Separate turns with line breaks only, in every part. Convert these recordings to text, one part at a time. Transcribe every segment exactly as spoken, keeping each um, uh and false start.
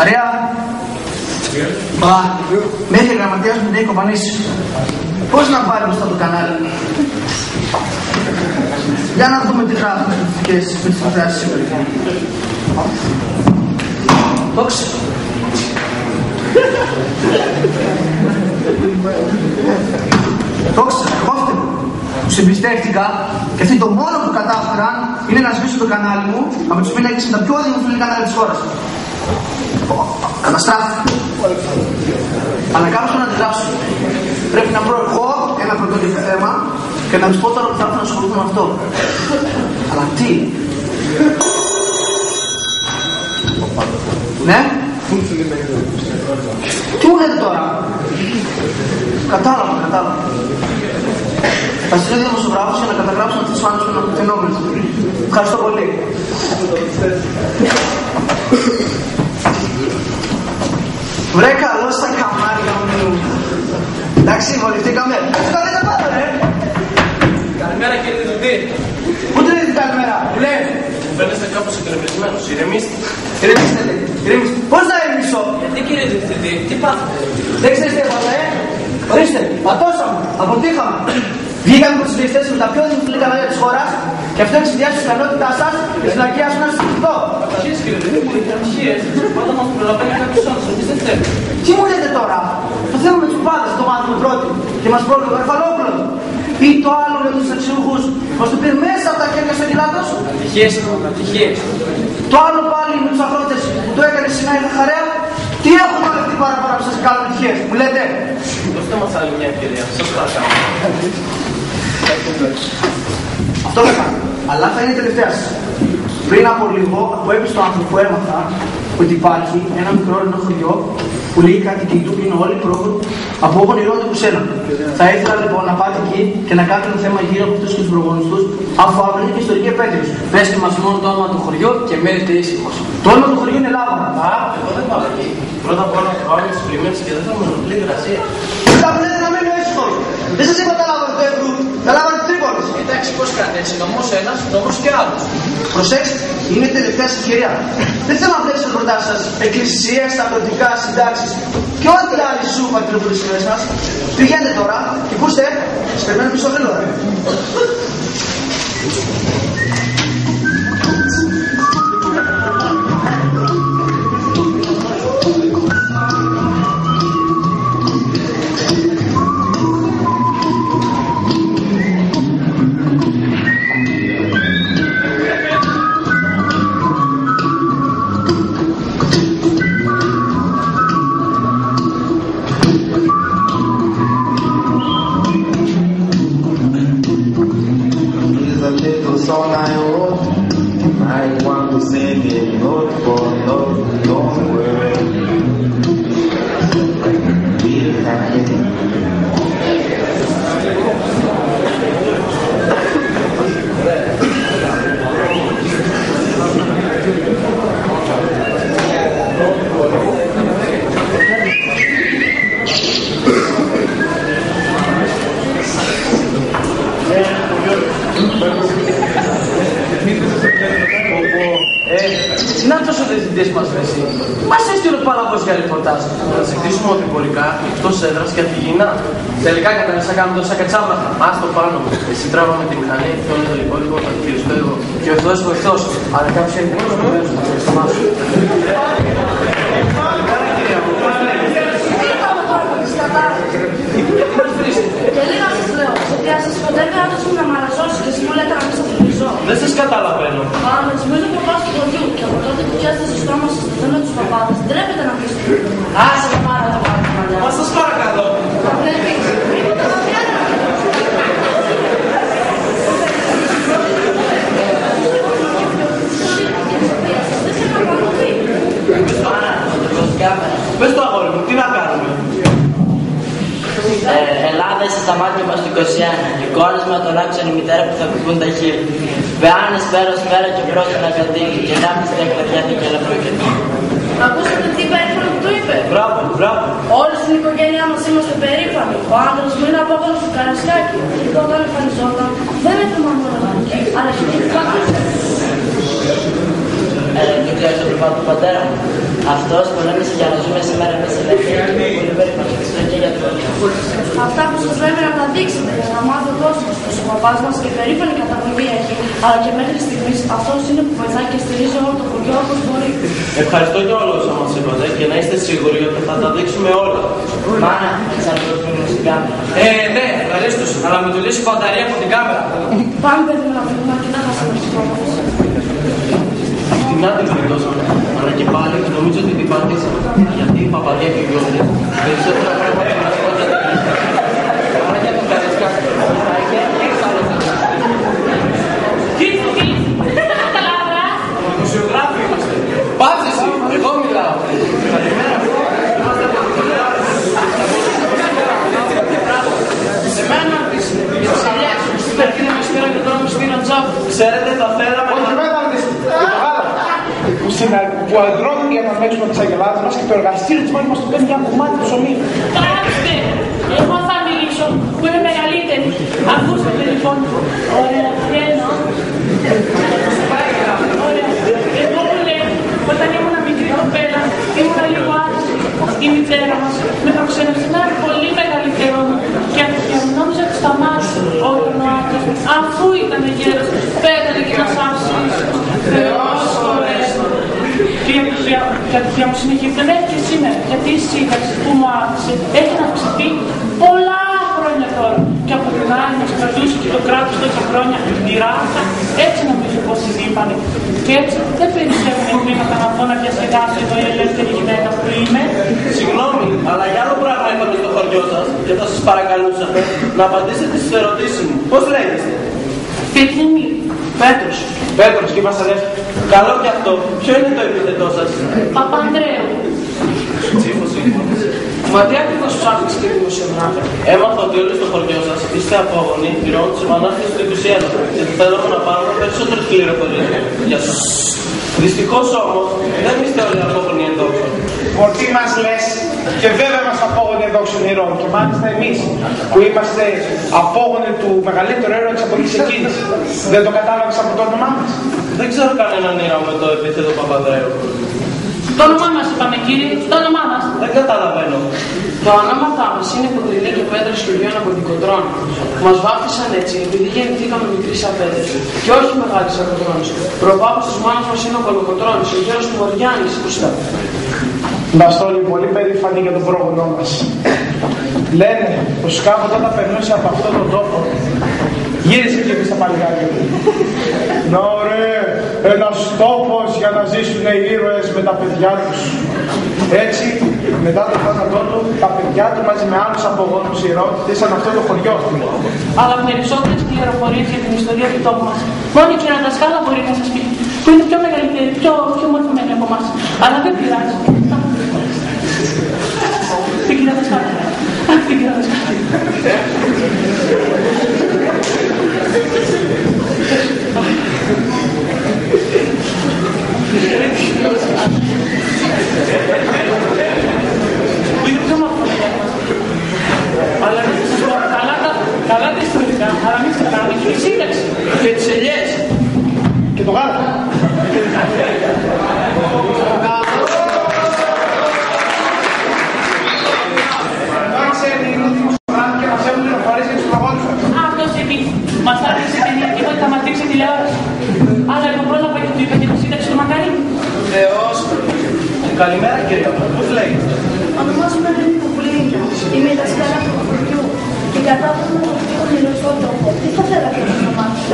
Μαρία. Μα, μέχρι γραμματείας μου την έχει κοπανίσει. Πώς να πάρει μπροστά το κανάλι. Για να δούμε τι γράφουν με τις φωτογραφίες σήμερα. Δόξα. Δόξα, ερχόφτε μου. Τους εμπιστεύτηκα και αυτοί το μόνο που κατάφεραν είναι να σβήσουν το κανάλι μου από τους οποίους έκλεισαν τα πιο δημοφιλή κανάλια της χώρας. Καταστράφη. Αλλά κάπως να αντιδράσω. Πρέπει να βρω εγώ ένα πρωτότυπο θέμα και να τους πω τώρα ότι θα έρθω να ασχοληθώ με αυτό. Αλλά τι. Ναι. Τι μου λέτε τώρα. Κατάλαβα, κατάλαβα. Θα στείλω δύο δημοσιογράφους για να καταγράψουν αυτές τις φάνες που είναι φαινόμενες. Ευχαριστώ πολύ. Βρε καλώς τα καμάρια μου. Εντάξει, βολευτήκαμε. Αυτό δεν πάω, ρε.
Καλημέρα κύριε Διευθυντή.
Πού την είδε καλημέρα, λέει.
Μου φαίνεστε κάπως εκνευρισμένος. Ηρεμήστε.
Ηρεμήστε, ηρεμήστε. Πώς να ηρεμήσω.
Γιατί κύριε Διευθυντή, τι πάθετε.
Δεν ξέρεις τι έπαθα, ε. Ορίστε, πατώσαμε, αποτύχαμε. Βγήκαμε από τους διευθυντές με τα πιο δημοφιλή κανάλια της χώρας και αυτό εξηδιάζει την ικανότητά σας και στην αρχαία σου να συζητηθώ.
Ατυχίες κύριε Διευθυντή, ατυχίες. Πάντα μας προλαβαίνει κάποιος άλλος, εμείς δεν θέλουμε.
Τι μου λέτε τώρα. Το θέμα με τους κουπάδες το μάθουμε πρώτοι και μας πρόβλημα Καρφαλόπουλο. Ή το άλλο με τους αξιούχους μας το πήρε μέσα από τα χέρια στο Αγγελάτος.
Ατυχίες, ατυχίες.
Το άλλο πάλι με τους αγρότες που το έκανε σήμερα η Χαχαρέα. Τι έχουμε όλη αυτή παραπάνω που σας κάνουν ατυχίες, μου λέτε.
Δώστε μας άλλη μια ευκαιρία, σας παρακαλώ.
Αυτό θα κάνω. Αλλά θα είναι η τελευταία σας. Πριν από λίγο, από έπειση του άνθρωπου έμαθα ότι υπάρχει ένα μικρό ρινό χωριό που λέει οι κάτοικοι του είναι όλοι πρόχοροι από όπου ονειρώνται που σένα. Θα ήθελα λοιπόν να πάτε εκεί και να κάνετε ένα θέμα γύρω από αυτούς και τους προγόνους τους, αφού αύριο είναι και ιστορική επέτειος.
Πέστε μας μόνο το όνομα του χωριού και μένετε ήσυχος.
Το όνομα του χωριού είναι Λάβα.
Α, εγώ δεν πάω εκεί. Πρώτα απ' όλα θα πάω για τις πλημμύρες και δεν θα μου ενοχλεί η γρασία.
Θα μου λέτε να μείνω ήσυχος. Δεν σας είπα τα λάβανε του Εύρου, τα λάβανε του Τρίπολης.
Εντάξει, πώς κάνετε έτσι, νομός ένας, νομός και άλλος.
Προσέξτε, είναι η τελευταία σας ευκαιρία. Δεν θέλω να βλέπετε μπροστά σας εκκλησίες, αγροτικά, συντάξεις και ό,τι άλλη σούπα κυκλοφορεί στις μέρες μας. Πηγαίνετε τώρα και ακούστε, σας περιμένω πίσω γρήγορα.
Τελικά κατάλαβα κάνουμε τόσα κατσάβρα. Ας το πάνω μου. Εσύ τράβα με τη μηχανή και όλο το υπόλοιπο θα το χειριστώ εγώ. Και ο Θεός βοηθός. Αλλά κάποιος έχει μόνο στο μέρος να το μάσω.
Και λίγα σας λέω, γιατί αν σας κοντεύει άντρας μου να μ' αραζώσει και εσύ μου λέτε να μην σας φιλήσω.
Δεν σας καταλαβαίνω.
Άντρας μου είναι ο παπάς του χωριού και από τότε που πιάσετε στο στόμα σας το θέμα τους παπάδες, ντρέπετε να πείτε. Άσε με πάρα τα πάρα τα μαλλιά.
Μα σας παρακαλώ.
Θα πρέπει.
Πες το αγόρι μου, τι να κάνουμε.
Ε, Ελλάδα είσαι στα μάτια μας του είκοσι ένα. Εικόνες με τον άξονα η μητέρα που θα κουμπούν τα χείλη. Βεάνες πέρα μέρα και πρώτα να κατήγει. Και να πεις τα κλαδιά και έλα προκαιτή.
Ακούσατε τι περήφανο που του είπε.
Μπράβο, μπράβο.
Όλοι στην οικογένειά μας είμαστε περήφανοι. Ο άντρας μου είναι από εδώ στο Καρασκάκι. Και όταν εμφανιζόταν δεν έφερμα μόνο γαλλική, αλλά και την φάκη.
Ε, δεν ξέρεις το προφάτο του πατέρα μου. Αυτός πολέμησε για να ζούμε σήμερα εμείς ελεύθεροι και πολύ περήφανοι και για το κόσμο.
Αυτά που σας λέμε να τα δείξετε για να μάθει ο κόσμος πως ο παπάς μας και περήφανη καταβολή έχει, αλλά και μέχρι στιγμής αυτός είναι που βοηθάει και στηρίζει όλο το χωριό όπως μπορεί.
Ευχαριστώ για όλα όσα μας είπατε και να είστε σίγουροι ότι θα τα δείξουμε όλα.
Μάνα, θα το δούμε στην κάμερα.
Ε, ναι, ευχαρίστως, αλλά με το λύσει μπαταρία από την κάμερα.
Πάμε παιδί να φύγουμε και να χάσουμε τους κόμμους.
Την άδεια γλιτώσαμε, αλλά και πάλι νομίζω ότι την πατήσαμε. Γιατί η παπαδιά και η γιώργη περισσότερα πράγματα να σκότζεται. Άρα για το καρισκάκι.
Τι, τι, δεν θα καταλάβα.
Δημοσιογράφοι είμαστε. Πάψε εσύ, εγώ μιλάω. Καλημέρα. Είμαστε από την Ελλάδα. Σε μένα πεις, για τις αλλιές. Στην με σπήρα και τώρα με σπήρα τζάμπ. Ξέρετε, θα θέλαμε να...
Που αντρώνουν για να παίξουμε τις αγελάδες μας και το εργαστήριο της μόνης μας του παίρνει μια κομμάτι ψωμί.
Κάψτε, εγώ θα μιλήσω, που είμαι μεγαλύτερη. Ακούστε λοιπόν. Ωραία, βγαίνω. Ωραία. Εγώ που λέω, όταν ήμουν μικρή κοπέλα, ήμουν λίγο άτυχη. Η μητέρα μας με προξένευσε ένα πολύ μεγαλύτερό μου και νόμιζα ότι σταμάτησε όταν ο άντρας μου, αφού ήταν γέρος, πέτανε και μας άφησε ίσως. Θεός χωρές. Και για τη θεία μου συνεχίζεται μέχρι και σήμερα, γιατί η σύνταξη που μου άφησε έχει αυξηθεί πολλά χρόνια τώρα. Και από την άλλη μας κρατούσε και το κράτος τόσα χρόνια τη ράφτα, έτσι νομίζω πως την είπανε. Και έτσι δεν περισσεύουν εγκλήματα να πω να διασκεδάσω εδώ η ελεύθερη γυναίκα που είμαι.
Συγγνώμη, αλλά για άλλο πράγμα είπαμε στο χωριό σας και θα σας παρακαλούσαμε να απαντήσετε στις ερωτήσεις μου. Πώς λέγεστε?
Πετρινή.
Πέτρος. Πέτρος και Βασιλεύς. Καλό και αυτό. Ποιο είναι το επίθετό σας?
Παπανδρέου.
Τσίφος σύμφωνος. Μα τι ακριβώς ψάχνεις και δημοσιογράφε? Έμαθα ότι όλοι στο χωριό σας είστε απόγονοι πυρών της επανάστασης του είκοσι ένα και θέλουμε να πάρουμε περισσότερες πληροφορίες για σας. Δυστυχώς όμως δεν είστε όλοι απόγονοι ενδόξων.
Μορτή μας λες και βέβαια μας απόγονοι ενδόξων ηρώων και μάλιστα εμείς που είμαστε απόγονοι του μεγαλύτερου έρωα της εποχής εκείνης. Δεν το κατάλαβες από το όνομά μας?
Δεν ξέρω κανέναν ήρωα με το επίθετο Παπανδρέου.
Το όνομά μας είπαμε κύριε, το όνομά μας.
Δεν καταλαβαίνω.
Τα ονόματά μας είναι Κοντριλή και Πέτρα Χιλιών από την Κοντρώνη. Μας βάφτισαν έτσι επειδή γεννηθήκαμε μικρής απέτρες και όχι μεγάλης απέτρες. Προπάπος της μάνας μας είναι ο Κολοκοτρώνης, ο γέρος του Μοριάννης, ούστα.
Είμαστε όλοι πολύ περήφανοι για τον πρόγονό μας. Λένε πως κάποτε όταν περνούσε από αυτόν τον τόπο γύρισε και είπε στα παλιγάρια του. Να ρε, ένας τόπος για να ζήσουν οι ήρωες με τα παιδιά τους. Έτσι, μετά τον θάνατό του, τα παιδιά του μαζί με άλλους απογόνους ηρώων χτίσαν αυτό το χωριό.
Αλλά περισσότερες πληροφορίες για την ιστορία του τόπου μας. Μόνο η κυρία Δασκάλα μπορεί να σας πει, που είναι πιο μεγαλύτερη, πιο, πιο μορφωμένη από εμάς. Αλλά δεν πειράζει. Την κυρία Δασκάλα. Την κυρία Δασκάλα. Που είναι πιο μορφωμένη. Αλλά μην σας πω, καλά τα ιστορικά, αλλά μην ξεχνάμε και τη σύνταξη.
Και τις ελιές.
Και το γάλα.
Αυτός επίσης μας άφησε ταινία και ότι θα μας δείξει τηλεόραση. Αλλά εγώ πρόλαβα και του είπα και το σύνταξη του Μακαρίνου.
Θεός. Καλημέρα κύριε, πώς λέγεται?
Ονομάζομαι Ελένη Πουλίνια. Είμαι η δασκάλα του χωριού και κατάφερα να το φύγω μοιραστό τόπο. Τι θα θέλατε να το μάθετε?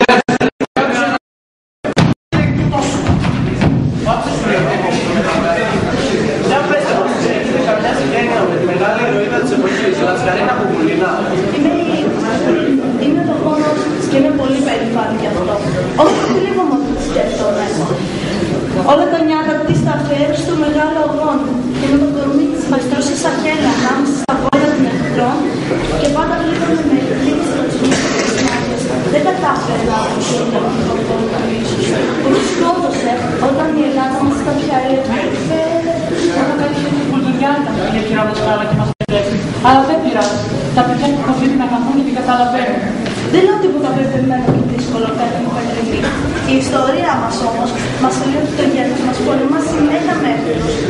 Για πέστε μας, έχετε καμιά συγγένεια με τη μεγάλη ηρωίδα της εποχής, η Λασκαρίνα Κουκουλίνα?
Είμαι η Είμαι το γόνος της και είμαι πολύ περήφανη γι' αυτό. Όχι που λίγο μου το σκέφτομαι. Όλα τα νιάτα της τα φέρει στο μεγάλο αγώνα και με το κορμί της μαστρώσει σαν χέλα ανάμεσα στα πόδια των εχθρών και πάντα βλέπαμε με εκπλήξη ρατσμούς και τις δεν κατάφερε να ακούσουν για τον χωριό του ίσως, που τους σκότωσε όταν η Ελλάδα μας ήταν πια έτοιμη.
Όλα κάποια κουλτουριά ήταν για κυρία Δασκάλα και μας επιτρέπει. Αλλά δεν πειράζει. Τα παιδιά που κοφίδι να καθούν γιατί καταλαβαίνουν.
Δεν είναι τίποτα πεπερμένο και δύσκολο κάτι μου Πετρινή. Η ιστορία μας όμως μας λέει ότι το γένος μας πολεμά συνέχεια με εχθρούς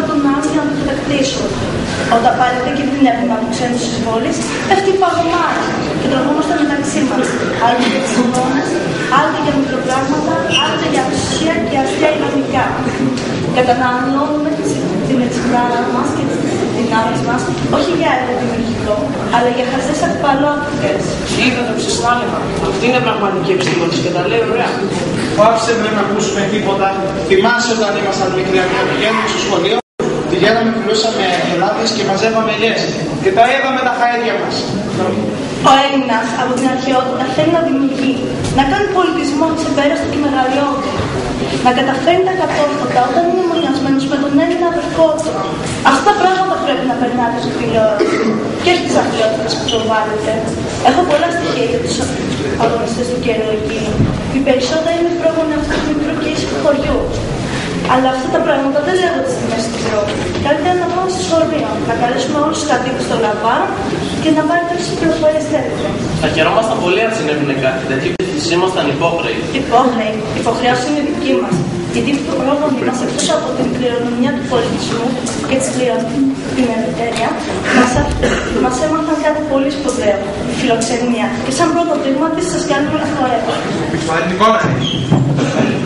τον άλλον για να το κατακτήσουν. Όταν πάλι δεν κινδυνεύουμε από ξένους στις πόλεις, πέφτει η παγωμάρα και τραβόμαστε μεταξύ μας. Άλλοτε για τις εικόνες, άλλοτε για μικροπράγματα, άλλοτε για ουσία και αστεία ηρωνικά. Καταναλώνουμε την εξυπνάδα μας και τις δυνάμεις μας, όχι για έργο δημιουργικό, αλλά για χαζές ακπαλότητες.
Είδα το ψηστάλημα. Αυτή είναι πραγματική επιστήμονες και τα λέει ωραία.
Άφησε με να ακούσουμε τίποτα. Θυμάσαι όταν ήμασταν μικροί και πηγαίνουμε στο σχολείο, πηγαίναμε, φιλούσαμε ελάδες και μαζεύαμε ελιές. Και τα είδαμε τα χαΐδια μας.
Ο Έλληνας από την αρχαιότητα θέλει να δημιουργεί, να κάνει πολιτισμό ξεπέραστο και μεγαλειώδη, να καταφέρει τα κατόρθωτα όταν είναι μονιασμένος με τον Έλληνα αδερφό του. Αυτά τα πράγματα πρέπει να περνάτε στην τηλεόραση και όχι τις αθλειότητες που προβάλλετε. Έχω πολλά στοιχεία για τους αγωνιστές του καιρού εκείνου. Οι περισσότεροι είναι πρόγονοι αυτού του μικρού και ήσυχου χωριού. Αλλά αυτά τα πράγματα δεν λέγονται στη μέση του δρόμου. Καλύτερα να πάμε στο σχολείο, να καλέσουμε όλους τους κατοίκους των λαμπάρων και να πάρετε όσες πληροφορίες θέλετε.
Θα χαιρόμασταν πολύ αν συνέβαινε κάτι τέτοιο και εσείς ήμασταν υπόχρεοι.
Υπόχρεοι, υποχρέωση είναι δική μας. Γιατί οι πρόγονοι μας, εκτός από την κληρονομιά του πολιτισμού και της την ελευθερία, μας έμαθαν κάτι πολύ σπουδαίο, η φιλοξενία. Και σαν πρώτο δείγμα της σας κάνουμε να χορεύουμε.